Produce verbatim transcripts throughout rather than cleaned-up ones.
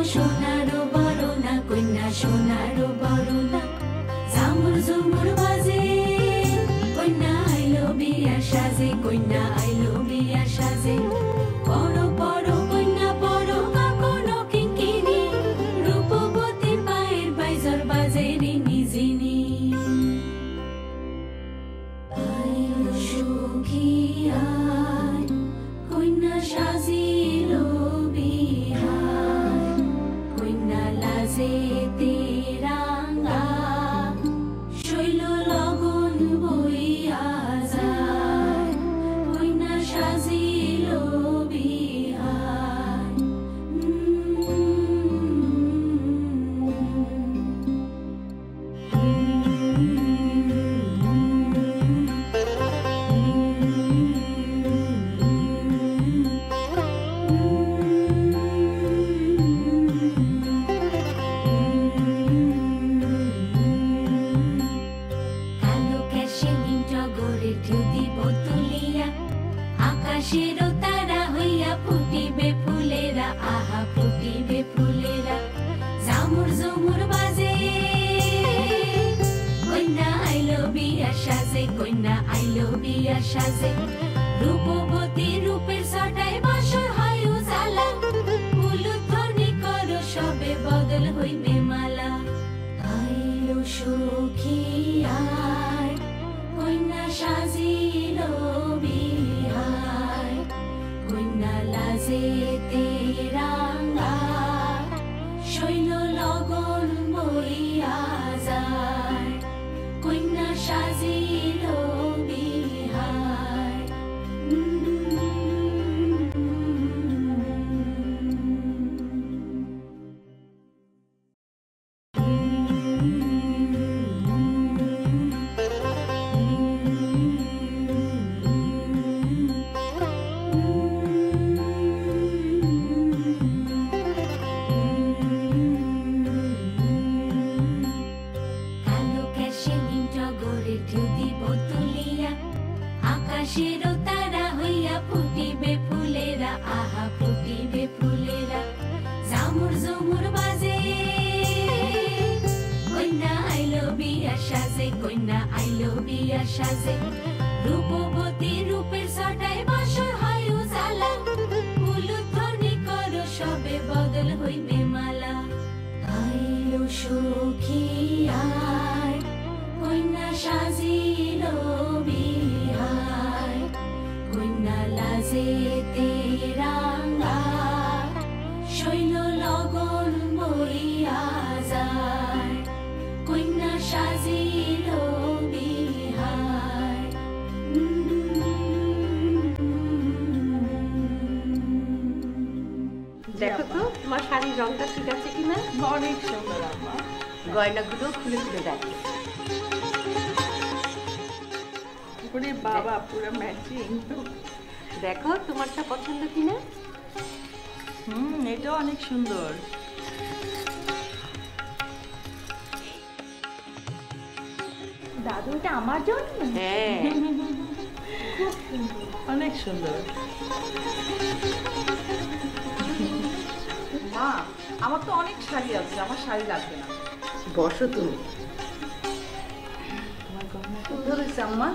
সোনারো বরনা কন্যা সোনারো বরনা ঝামুর ঝুমুর বাজে কন্যা আইলো বিয়া সাজে কন্যা আইলো বিয়া সাজে বড় বড় কন্যা বড় কাকনো কিঙ্কিনি রূপবতীর পায়ের বাইজর বাজে রিনি জিনি আইলো সুখী আয় কন্যা সাজিলো বিহার কন্যা লাজে তেরাঙ্গা শৈল লগন বইয়া যায় কন্যা সাজিলো বিহার কালো ক্যাশে নিমটা গড়ে ঢেউ দিব তুলিয়া আকাশেরও তারা হইয়া ফুটিবে ফুলেরা আহা ফুটিবে ফুলেরা ঝামুর ঝুমুর বাজে কন্যা আইলো বিয়া সাজে কন্যা আইলো বিয়া সাজে রূপবতী রূপের সটায় বাসর হয় উজালা উলুধ্বনি করো সবে বদল হইবে মালা আইলো সুখী আয় কন্যা সাজিলো বিহার কন্যা লাজে তেরাঙ্গা শৈল লগন বইয়া যায় কন্যা সাজিলো বিহার কালো ক্যাশে নিমটা গড়ে ঢেউ দিব তুলিয়া আকাশেরও তারা হইয়া ফুটিবে ফুলেরা আহা ফুটিবে ফুলেরা ঝামুর ঝুমুর বাজে কন্যা আইলো বিয়া সাজে কন্যা আইলো বিয়া সাজে রূপবতী রূপের সটায় বাসর হয় উজালা উলুধ্বনি করো সবে বদল হইবে মালা আইলো সুখী আয় কন্যা সাজিলো বিহার কন্যা লাজে তেরাঙ্গা শৈল লগন বইয়া যায় কন্যা সাজিলো বিহার দেখো তো তোমার শাড়ির রংটা ঠিক আছে কিনা অনেক সুন্দর আম্মা গয়নাগুলো খুলে খুলে দেখো ওরে বাবা পুরো ম্যাচিং দেখো তোমারটা পছন্দ কিনা হুম এটা অনেক সুন্দর দাদু এটা আমার জন্য হ্যাঁ অনেক সুন্দর মা আমার তো অনেক শাড়ি আছে আমার শাড়ি লাগবে না বসো তুমি ধরেছে আম্মা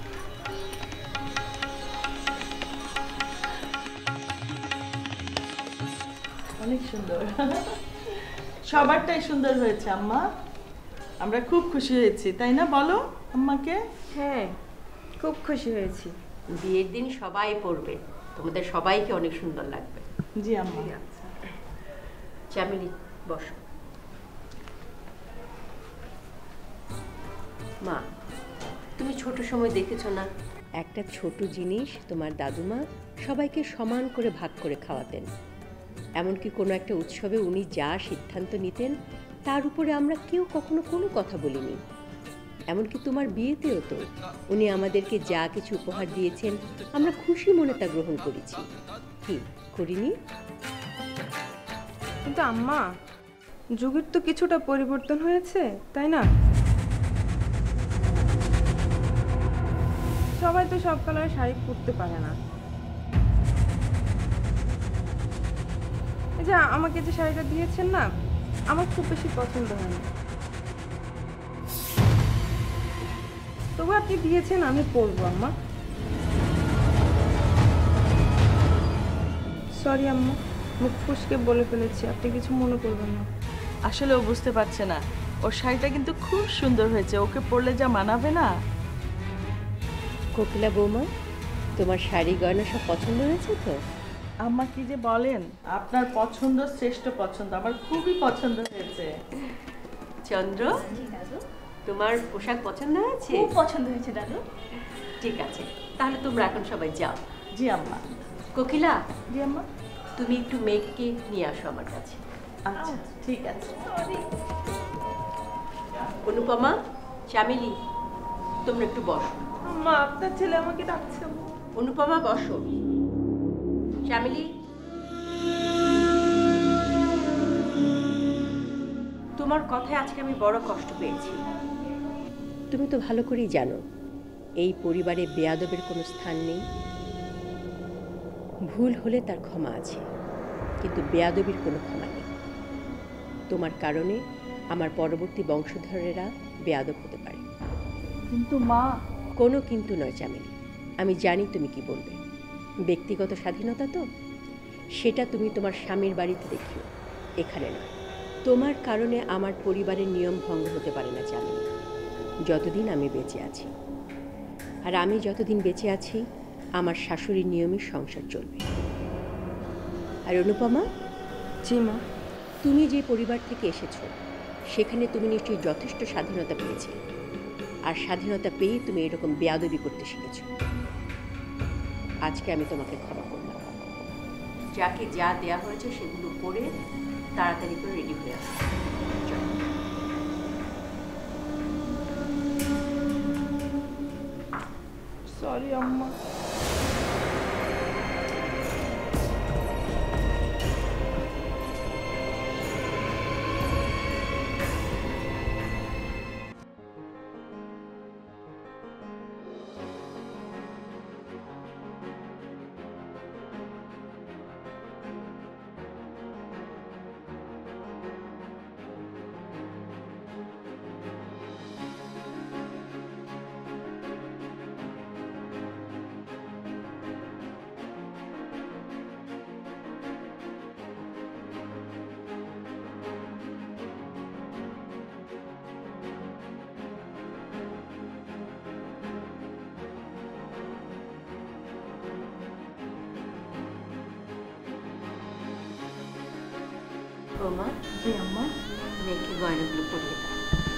অনেক সুন্দর সবারটাই সুন্দর হয়েছে আম্মা আমরা খুব খুশি হয়েছি তাই না বলো আম্মাকে হ্যাঁ খুব খুশি হয়েছি বিয়ের দিন সবাই পরবে তোমাদের সবাইকে অনেক সুন্দর লাগবে জি আম্মা চামেলি বসো মা তুমি ছোট সময় দেখেছো না একটা ছোট জিনিস তোমার দাদুমা সবাইকে সমান করে ভাগ করে খাওয়াতেন এমনকি কোনো একটা উৎসবে উনি যা সিদ্ধান্ত নিতেন তার উপরে আমরা কেউ কখনো কোনো কথা বলিনি এমনকি তোমার বিয়েতেও তো উনি আমাদেরকে যা কিছু উপহার দিয়েছেন আমরা খুশি মনে তা গ্রহণ করেছি কি করিনি কিন্তু আম্মা যুগের তো কিছুটা পরিবর্তন হয়েছে তাই না সবাই তো সব কালারের শাড়ি পরতে পারে না এই যে আমাকে যে শাড়িটা দিয়েছেন না, আমার খুব বেশি পছন্দ হয়নি। তবু আপনি দিয়েছেন, আমি পরবো আম্মা। সরি আম্মা, মুখ ফুসকে বলে ফেলেছি, আপনি কিছু মনে করবেন না। আসলে ও বুঝতে পারছে না, ওর শাড়িটা কিন্তু খুব সুন্দর হয়েছে, ওকে পরলে যা মানাবে না। কোকিলা বৌমা, তোমার শাড়ি গয়না সব পছন্দ হয়েছে তো? আম্মা কি যে বলেন, আপনার পছন্দ শ্রেষ্ঠ পছন্দ, আমার খুবই পছন্দ হয়েছে। চন্দ্র, তোমার পোশাক পছন্দ হয়েছে? খুব পছন্দ হয়েছে দাদু। ঠিক আছে, তাহলে তোমরা এখন সবাই যাও। জি আম্মা। কোকিলা, জি আম্মা। তুমি একটু মেঘকে নিয়ে আসো আমার কাছে। আচ্ছা ঠিক আছে। অনুপমা, চামেলি, তোমরা একটু বসো। আম্মা, আপনার ছেলে আমাকে ডাকছে। অনুপমা বসো। চামেলি, তোমার কথায় আজকে আমি বড় কষ্ট পেয়েছি। তুমি তো ভালো করেই জানো এই পরিবারে বেয়াদবের কোনো স্থান নেই। ভুল হলে তার ক্ষমা আছে, কিন্তু বেয়াদবির কোনো ক্ষমা নেই। তোমার কারণে আমার পরবর্তী বংশধরেরা বেয়াদব হতে পারে। কিন্তু মা। কোনো কিন্তু নয় চামেলি, আমি জানি তুমি কি বলবে। ব্যক্তিগত স্বাধীনতা তো, সেটা তুমি তোমার স্বামীর বাড়িতে দেখিও, এখানে নয়। তোমার কারণে আমার পরিবারের নিয়ম ভঙ্গ হতে পারে না চামেলি, যতদিন আমি বেঁচে আছি। আর আমি যতদিন বেঁচে আছি, আমার শাশুড়ির নিয়মে সংসার চলবে। আর অনুপমা, জি মা। তুমি যে পরিবার থেকে এসেছো, সেখানে তুমি নিশ্চয়ই যথেষ্ট স্বাধীনতা পেয়েছিলে, আর স্বাধীনতা পেয়ে তুমি এরকম বেয়াদবি করতে শিখেছো। আজকে আমি তোমাকে ক্ষমা করলাম। যাকে যা দেয়া হয়েছে সেগুলো পরে তাড়াতাড়ি করে রেডি হয়ে আসো। সরি আম্মা। বৌমা, জি আম্মা। মেয়েকে গয়নাগুলো পরিয়ে দাও।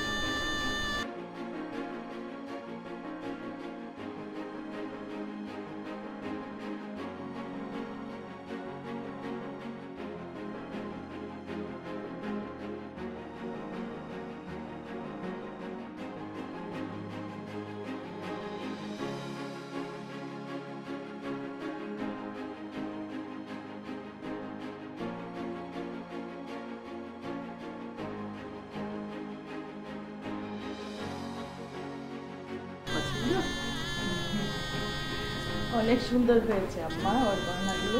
অনেক সুন্দর হয়েছে আম্মা ওর গয়নাগুলো।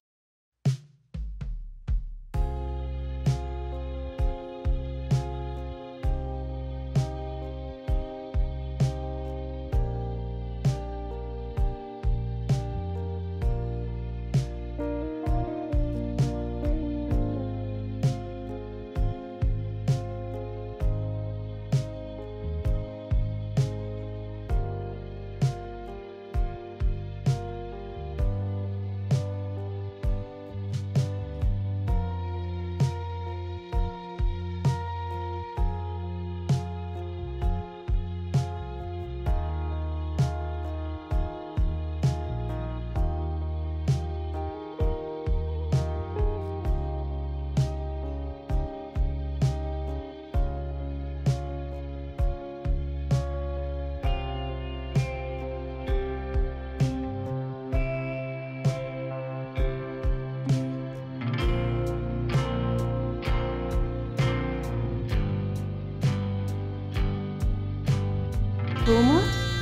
বৌমা,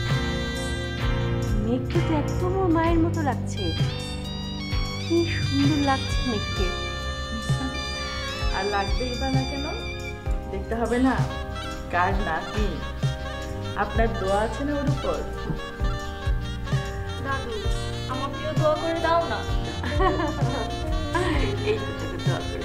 মেঘকে তো একদম ওর মায়ের মতো লাগছে। কি সুন্দর লাগছে মেঘকে। আর লাগবেই বা না কেন? দেখতে হবে না কার নাতি? আপনার দোয়া আছে না ওর উপর? দাদু আমাকেও দোয়া করে দাও না। এই তো তোকে দোয়া করে।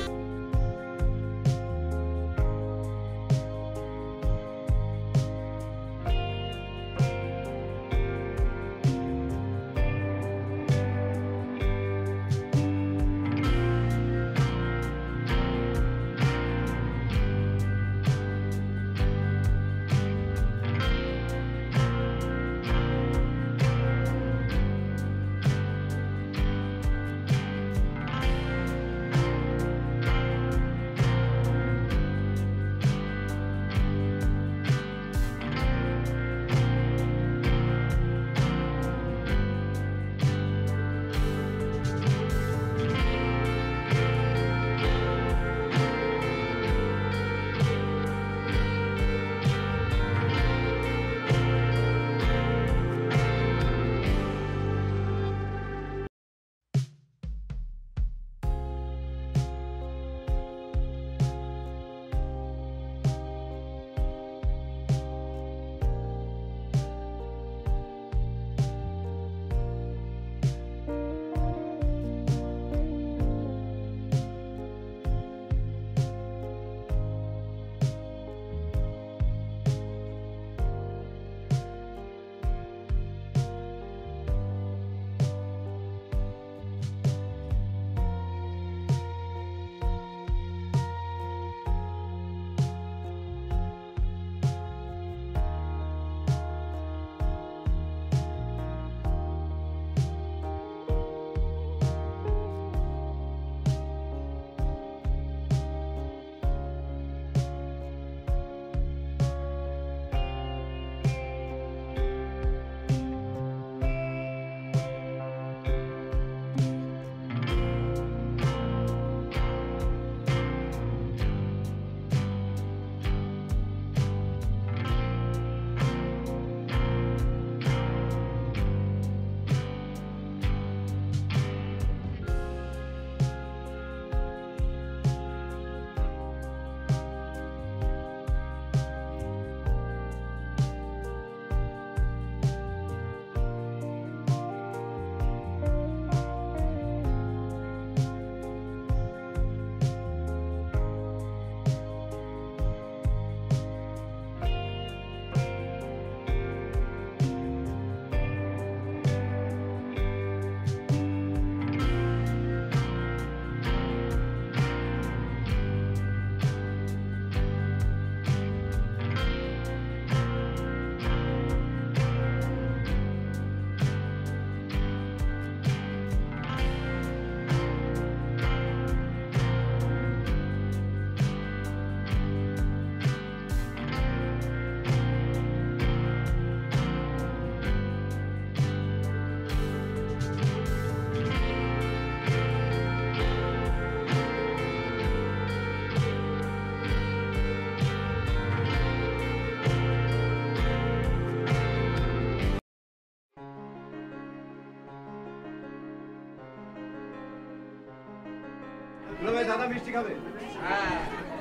ভাই দাদা মিষ্টি খাবে? হ্যাঁ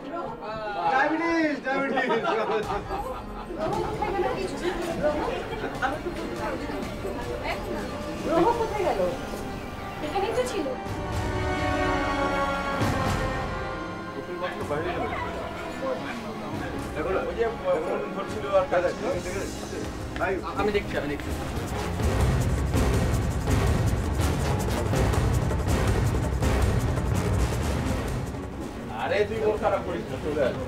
ডায়াবেটিস ডায়াবেটিস রোহ কোথায় গেল? এখানেই তো ছিল। বাইরে গেল ওই যে ফোন ধরছিল আর কাজ আছে। আমি দেখছি আমি দেখছি আরে তুই মন খারাপ করিস না, চলে আয়।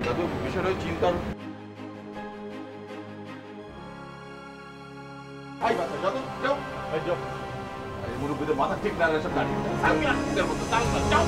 দাদু বিষয়টা চিন্তার আই বাচ্চা দাদু যাও এই যাও আরে মুরব্বিদের মাথা ঠিক না সব দাঁড়িয়ে সাংঘাতিকের মতো দাঁড়াও যাও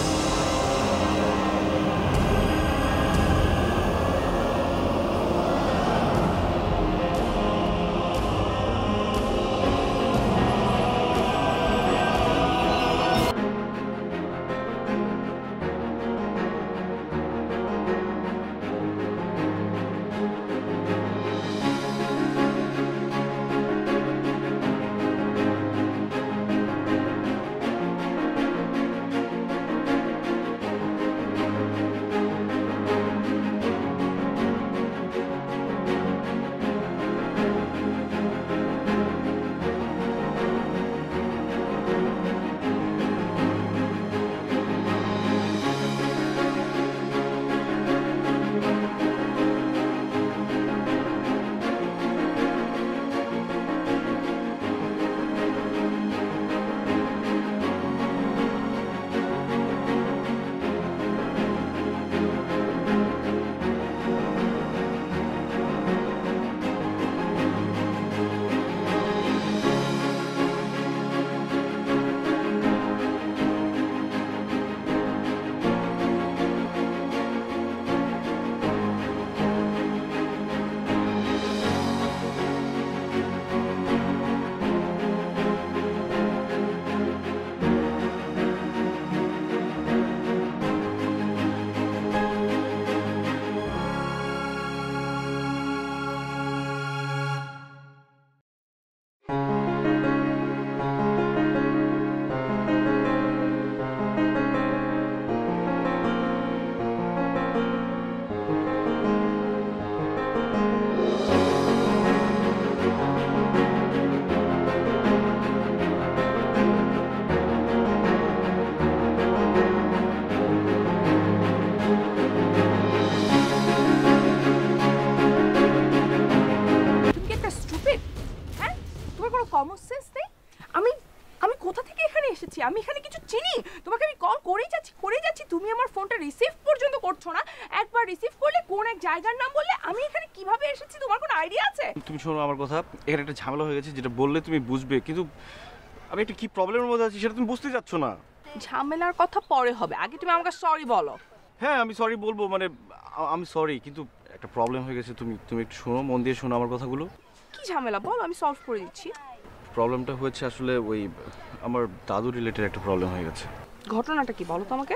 আমি এখানে কিছু চিনি তোমাকে আমি কল করেই যাচ্ছি করেই যাচ্ছি তুমি আমার ফোনটা রিসিভ পর্যন্ত করছো না একবার রিসিভ করলে কোন এক জায়গার নাম বললে আমি এখানে কিভাবে এসেছি তোমার কোনো আইডিয়া আছে তুমি শোনো আমার কথা এখানে একটা ঝামেলা হয়ে গেছে যেটা বললে তুমি বুঝবে কিন্তু আমি একটা কি প্রবলেমের মধ্যে আছি সেটা তুমি বুঝতে যাচ্ছ না ঝামেলার কথা পরে হবে আগে তুমি আমাকে সরি বলো হ্যাঁ আমি সরি বলবো মানে আমি সরি কিন্তু একটা প্রবলেম হয়ে গেছে তুমি তুমি একটু শোনো মন দিয়ে শোনো আমার কথাগুলো কি ঝামেলা বলো আমি সলভ করে দিচ্ছি প্রবলেমটা হয়েছে আসলে ওই আমার দাদু রিলেটেড একটা প্রবলেম হয়ে গেছে ঘটনাটা কি বলো তো আমাকে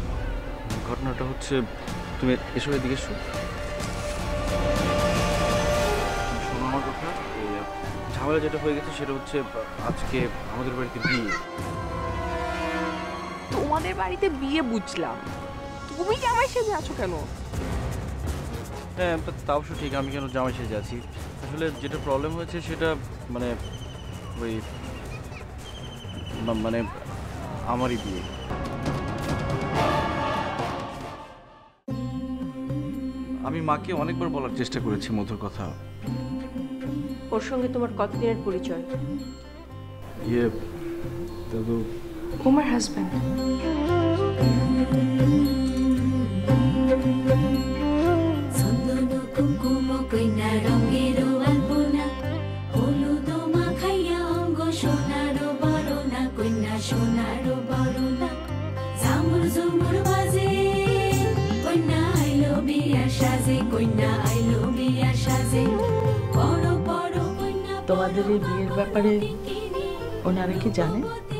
ঘটনাটা হচ্ছে তুমি এসো এদিকে এসো শোনো আমার কথা ঝামেলা যেটা হয়ে গেছে সেটা হচ্ছে আজকে আমাদের বাড়িতে বিয়ে তোমাদের বাড়িতে বিয়ে বুঝলাম তুমি জামাই সেজে আছো কেন হ্যাঁ তা অবশ্য ঠিক আমি কেন জামাই সেজে আছি আসলে যেটা প্রবলেম হয়েছে সেটা মানে ওই মানে আমারই বিয়ে আমি মাকে অনেকবার বলার চেষ্টা করেছি মধুর কথা ওর সঙ্গে তোমার কতদিনের পরিচয় ইয়ে দাদু তোমার হাজবেন্ড তোমাদের এই বিয়ের ব্যাপারে ওনারা কি জানেন